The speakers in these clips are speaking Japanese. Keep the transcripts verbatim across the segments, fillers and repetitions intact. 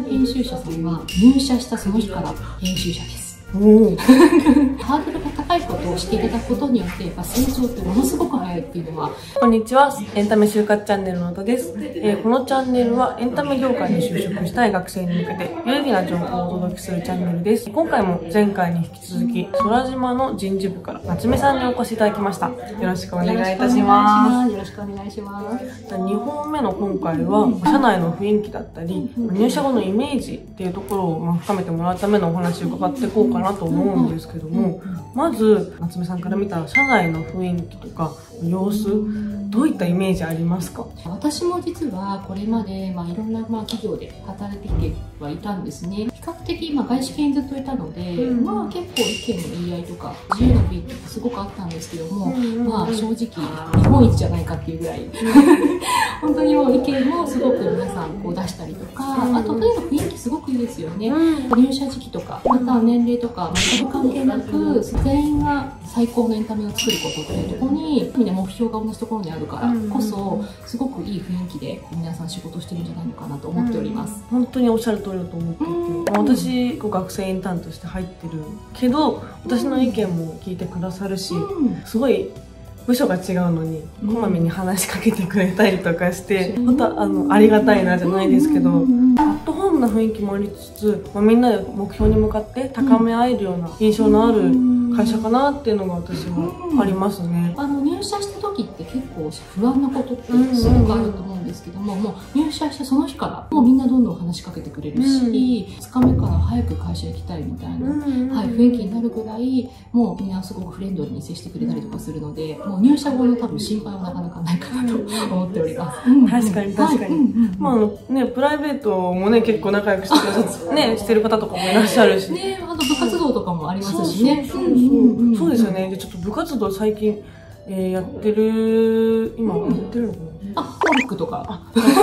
編集者さんは入社したその日から編集者です。ハードルが高いことをしていただくことによってやっぱ成長ってものすごく早いっていうのは。 こんにちは、エンタメ就活チャンネルの音です。えー、このチャンネルはエンタメ業界に就職したい学生に向けて有意義な情報をお届けするチャンネルです。今回も前回に引き続き空島の人事部から夏目さんにお越しいただきました。よろしくお願いいたします。 よろしくお願いします。 にほんめの今回は社内の雰囲気だったり入社後のイメージっていうところをまあ深めてもらうためのお話を伺っていこうかなと思うんですけども、まず夏目さんから見た社内の雰囲気とか様子、どういったイメージありますか？ 私も実はこれまで、まあ、いろんな、まあ、企業で働いてきてはいたんですね。比較的、まあ、外資系にずっといたので、うん、まあ結構意見の言い合いとか自由な雰囲気がすごくあったんですけども、まあ正直日本一じゃないかっていうぐらい本当にもう意見もすごく皆さんこう出したりとか、あととにかく雰囲気すごくいいですよね。入社時期とかまたは年齢とか全く関係なく全員が最高のエンタメを作ることっていうところにみんな目標が同じところにあるからこそすごくいい雰囲気で皆さん仕事してるんじゃないのかなと思っております。 本当におっしゃる通りだと思っていて、私学生インターンとして入ってるけど私の意見も聞いてくださるし、すごい部署が違うのにこまめに話しかけてくれたりとかして、うん、またあのありがたいなじゃないですけど、アットホームな雰囲気もありつつ、まあ、みんなで目標に向かって高め合えるような印象のある会社かなっていうのが私はありますね。 あの入社した時って結構不安なことってすごくあると思うんですけども、もう入社してその日からもうみんなどんどん話しかけてくれるし、うん、ふつかめから早く会社行きたいみたいな、はい、雰囲気になるぐらいもうみんなすごくフレンドリーに接してくれたりとかするので、もう入社後の多分心配はなかなかないかなと思っております。 確かに確かに。まああのね、プライベートもね結構仲良くしてくださってねしてる方とかもいらっしゃるし、 ね、あと部活動とかもありますしね。 そうですよね。でちょっと部活動最近、えー、やってる今やってるのかな。 あ、ホリックとか。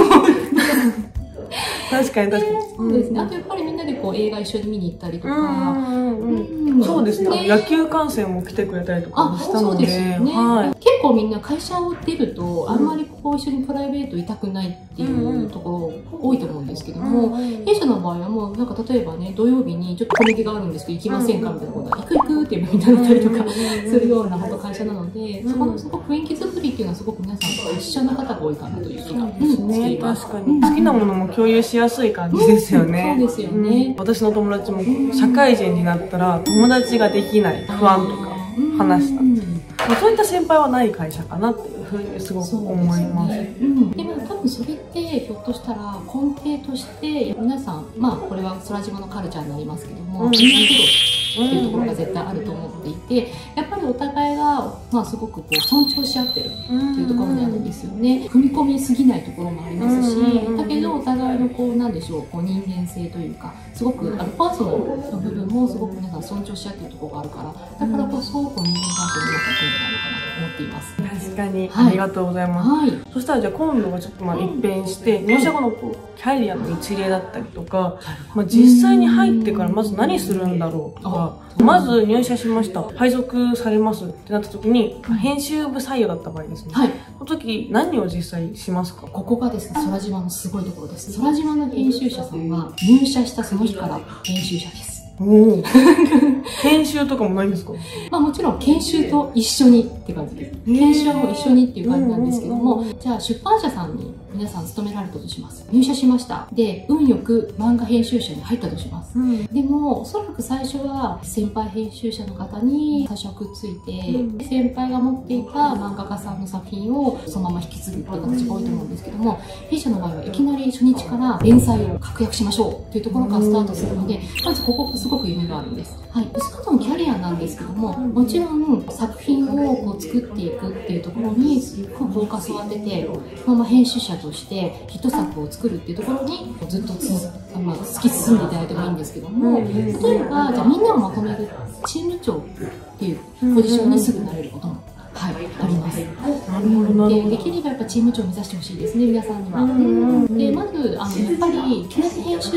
確かに確かに。 そうですね。あとやっぱりみんなでこう映画一緒に見に行ったりとか。 そうですね。野球観戦も来てくれたりとかしたので。結構みんな会社を出るとあんまりこう一緒にプライベートいたくないっていうところ多いと思うんですけども、弊社の場合はもうなんか例えばね土曜日にちょっと小麦があるんですけど行きませんかみたいなことは行く行くってみんなだったりとかするような本当会社なので、そこのすごく雰囲気作りっていうのはすごく皆さんと一緒な方が多いかなという気がしています。 確かに好きなものも共有しやすい感じですよね。 そうですよね。 私の友達も社会人になったら友達ができない不安とか話したんですけど、そういった先輩はない会社かなっていうふうにすごく思います。 でも多分それってひょっとしたら根底として皆さん、まあこれは空島のカルチャーになりますけども、人間苦労っていうところが絶対あると思っていて、やっぱりお互いがまあすごくこう尊重し合ってるっていうところにあるんですよね。踏み込みすぎないところもありますし、だけどお互いのこうなんでしょう、こう人間性というかすごくあのパーソナルの部分もすごく皆さん尊重し合ってるところがあるから、だからこそこう人間関係の良かったんじゃないかなと思っています。 確かに、はい、ありがとうございます。はい、そしたらじゃあ今度はちょっとまあ一変して入社後のこうキャリアの一例だったりとか、まあ、実際に入ってからまず何するんだろうとか、まず入社しました、配属されますってなった時に編集部採用だった場合ですね、はい、その時何を実際しますか？ ここがですね空島のすごいところです。空島の編集者さんは入社したその日から編集者です。 お研修とかもないんですか？ まあもちろん研修と一緒にって感じです。研修はもう一緒にっていう感じなんですけども、じゃあ出版社さんに皆さん勤められたとします。入社しました。で、運よく漫画編集者に入ったとします。うん、でも、おそらく最初は先輩編集者の方に最初くっついて、うん、先輩が持っていた漫画家さんの作品をそのまま引き継ぐっていう形が多いと思うんですけども、弊社の場合はいきなり初日から連載を確約しましょうっていうところからスタートするので、まずここがすごく夢があるんです。はい。その後のキャリアなんですけども、もちろん作品をこう作っていくっていうところにすごくフォーカスを当てて、そのまま編集者としてヒット作を作るっていうところにずっとつ、まあ、突き進んでいただいてもいいんですけども、例えばじゃあみんなをまとめるチーム長っていうポジションにすぐなれることも、はい、あります。 なるほど。 で、できればやっぱチーム長を目指してほしいですね、皆さんには。で、まずあのやっぱり記念編集者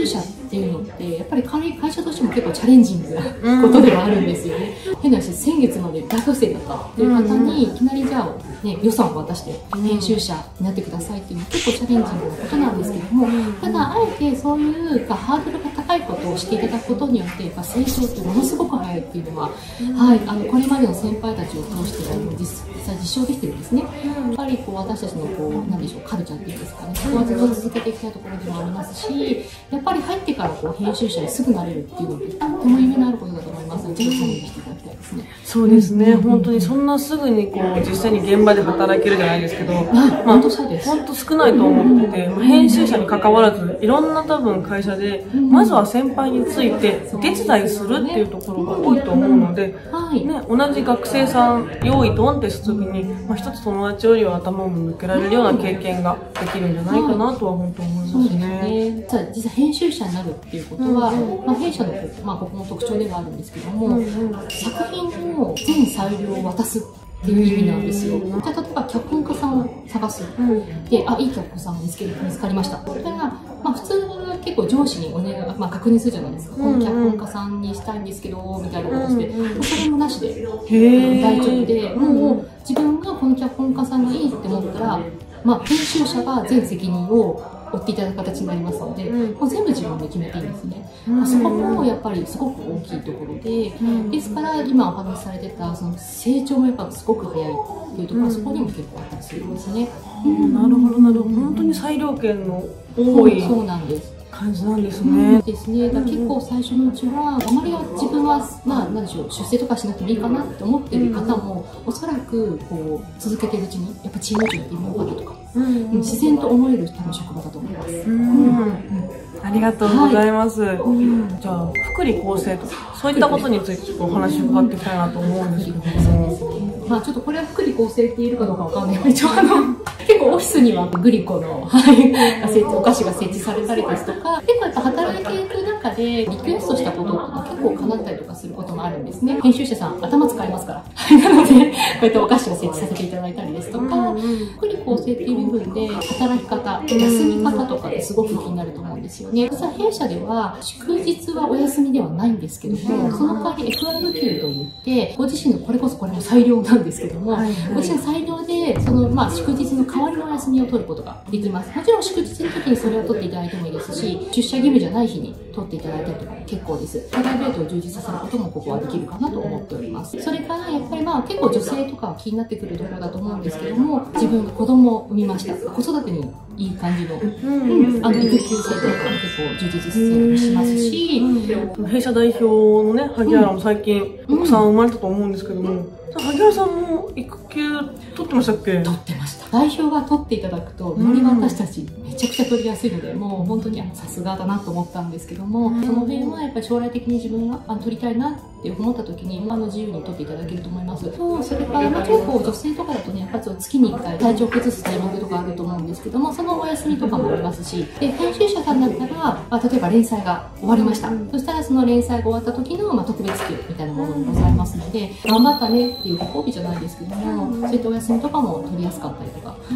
っていうのってやっぱり会社としても結構チャレンジングなことではあるんですよね。変な話、先月まで大学生だったっていう方にいきなりじゃあ、ね、予算を渡して編集者になってくださいっていうのは結構チャレンジングなことなんですけども、ただあえてそういうハードルが高いことをしていただくことによってやっぱ成長ってものすごく早いっていうのは、はい、あのこれまでの先輩たちを通してあの実際実証できてるんですね。やっぱりこう私たちのこうなんでしょう、カルチャーっていうんですかね、そこはずっと続けていきたいところでもありますし、やっぱり入ってからこう編集者にすぐなれるっていうのってとても夢のあることだと思いますので、ぜひチャレンジしていただきたいですね。 そうですね、うん、本当にそんなすぐにこう実際に現場で働けるじゃないですけど、まあ、 本当そうです。 本当少ないと思ってて、編集者に関わらずいろんな多分会社で、まずは先輩についてお手伝いするっていうところが多いと思うので、ね、同じ学生さん用意ドンってした時に、まあ、一つ友達よりは頭も抜けられるような経験ができるんじゃないかなとは本当思いますね。 そうですね。実際編集者になるっていうことは、うんうん、まあ、弊社の、まあ、ここの特徴ではあるんですけども、うんうん、作品の全裁量を渡すっていう意味なんですよ。じゃあ例えば脚本家さんを探す、うん、で、あ、いい脚本さんを見つける見つかりました。それから、まあ、普通は結構上司にお願い、まあ、確認するじゃないですか。うんうん、この脚本家さんにしたいんですけどみたいなことして、うんうん、それもなしで大丈夫で、もう自分がこの脚本家さんがいいって思ったら、まあ、編集者が全責任を負っていただく形になりますので、うん、もう全部自分で決めていいんですね。うん、そこもやっぱりすごく大きいところで、うん、ですから今お話しされてたその成長もやっぱすごく早いっていうところは、うん、そこにも結構あったりするんですね。 うん、なるほどなるほど。本当に裁量権の多い、 そうなんです。 感じなんですね。 ですね。だから結構最初のうちはあまり自分はまあなんでしょう、出世とかしなくてもいいかなって思ってる方も、おそらくこう続けてるうちにやっぱチーム長やってみようかなとか、うん、自然と思える多分職場だと思います。うんうんうん、 ありがとうございます。はい、うん、じゃあ福利厚生とかそういったことについてお話を伺っていきたいなと思うんですけども。 まあちょっとこれは福利厚生って言えるかどうかわかんないけど、一応あの結構オフィスにはグリコの、はい、設置お菓子が設置されたりですとか、結構やっぱ働いていく中でリクエストしたことっていうのは結構叶ったりとかすることもあるんですね。編集者さん頭使いますからなのでこうやってお菓子を設置させていただいたりですとか、福利厚生っていう部分で働き方、休み方とかってすごく気になると思うんですよね。実は弊社では祝日はお休みではないんですけども、その代わり エフアール 級といってご自身のこれこそこれも裁量なんですけども、はいはい、ご自身の裁量でその、まあ、祝日の代わりのお休みを取ることができます。もちろん祝日の時にそれを取っていただいてもいいですし、出社義務じゃない日に取っていただいたりとかも結構です。プライベートを充実させることもここはできるかなと思っております。それからやっぱりまあ結構女性とかは気になってくるところだと思うんですけども、自分が子供を産みました。子育てにいい感じの、うん、あの育休制度とかも結構充実しますし、 うん、弊社代表のね萩原も最近お子さん生まれたと思うんですけども、うん、萩原さんも育休取ってましたっけ？ 取ってました。代表が取っていただくとより私たちめちゃくちゃ取りやすいので、もう本当にさすがだなと思ったんですけども、うん、その辺はやっぱり将来的に自分があ取りたいなって思った時に今の自由に取っていただけると思います。そう、それからもうちょっと女性とかだとね、やっぱり月にいっかい体調崩すタイミングとかあると思うんですけども、そのお休みとかもありますし、で編集者さんだったら、まあ、例えば連載が終わりました、うん、そしたらその連載が終わった時の、まあ、特別給みたいなものもございますので、頑張ったねっていうご褒美じゃないですけども、そういったお休みとかも取りやすかったりとか、うん、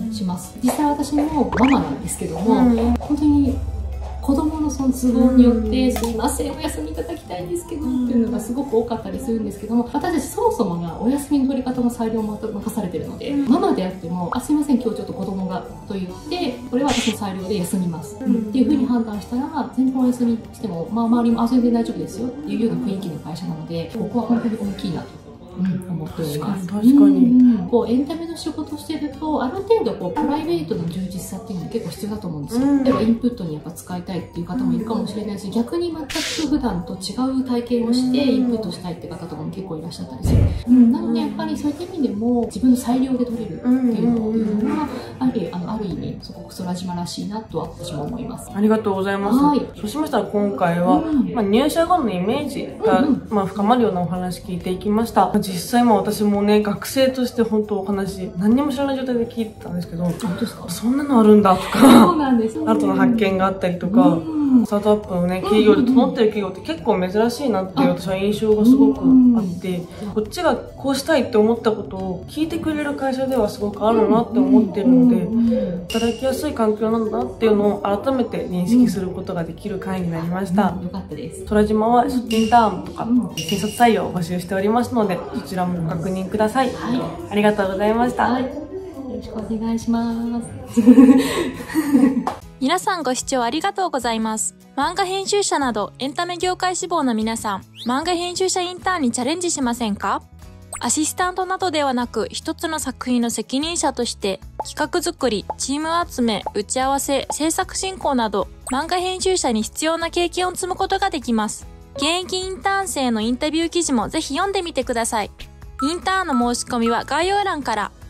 します。実際私もママなんですけども、うん、本当に子供のその都合によって「すいませんお休みいただきたいんですけど」っていうのがすごく多かったりするんですけども、私たちそもそもがお休みの取り方の裁量を任されてるので、うん、ママであっても「あすいません今日ちょっと子供が」と言ってこれは私の裁量で休みます、うん、っていうふうに判断したら全然お休みしても、まあ、周りも「あ全然大丈夫ですよ」っていうような雰囲気の会社なので、ここは本当に大きいなと。うん、思っております。 確かに確かに、 うん、こうエンタメの仕事をしてるとある程度こうプライベートの充実さっていうのも結構必要だと思うんですよ。例えばインプットにやっぱ使いたいっていう方もいるかもしれないし、逆に全く普段と違う体験をしてインプットしたいって方とかも結構いらっしゃったりする、うん、なのでやっぱりそういった意味でも自分の裁量で取れるっていうのはある、あのある意味すごく空島らしいなとは私も思います。 ありがとうございます。はい、そうしましたら今回は、うん、まあ、入社後のイメージが、うんうん、まあ、深まるようなお話聞いていきました。 実際まあ私もね、学生として本当お話、何にも知らない状態で聞いてたんですけど、 本当ですか？ そんなのあるんだとか、 そうなんです。 新たな発見があったりとか、スタートアップのね、企業で整ってる企業って結構珍しいなって私は印象がすごくあって、こっちがこうしたいって思ったことを聞いてくれる会社ではすごくあるなって思ってるので、働きやすい環境なんだなっていうのを改めて認識することができる会になりました。 よかったです。 空島はインターンとか新卒採用を募集しておりますので、そちらもご確認ください。はい、ありがとうございました。 はい、よろしくお願いします。 皆さんご視聴ありがとうございます。漫画編集者などエンタメ業界志望の皆さん、漫画編集者インターンにチャレンジしませんか？アシスタントなどではなく、一つの作品の責任者として、企画作り、チーム集め、打ち合わせ、制作進行など、漫画編集者に必要な経験を積むことができます。現役インターン生のインタビュー記事もぜひ読んでみてください。インターンの申し込みは概要欄から。